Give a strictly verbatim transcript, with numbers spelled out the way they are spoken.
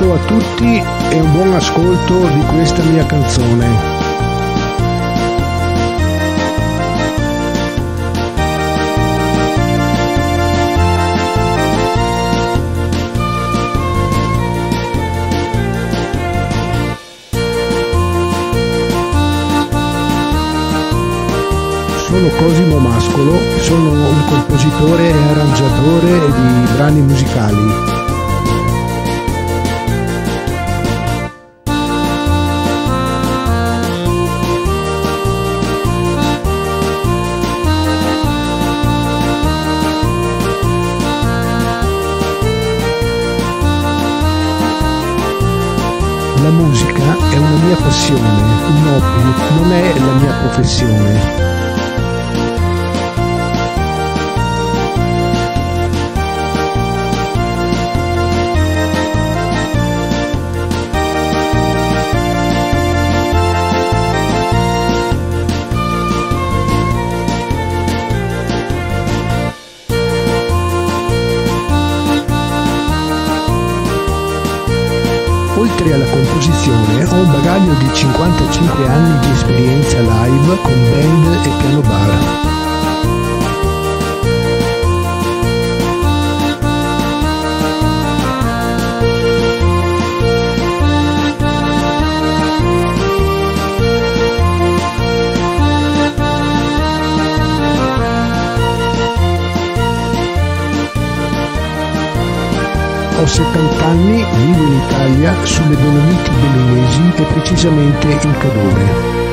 saluto a tutti e un buon ascolto di questa mia canzone. Sono Cosimo Mascolo, sono un compositore e arrangiatore di brani musicali. La musica è una mia passione, un hobby, non è la mia professione. Oltre alla composizione ho un bagaglio di cinquantacinque anni di esperienza live con band e piano bar. Ho settanta anni, vivo in Italia, sulle Dolomiti Bellunesi e precisamente in Cadore.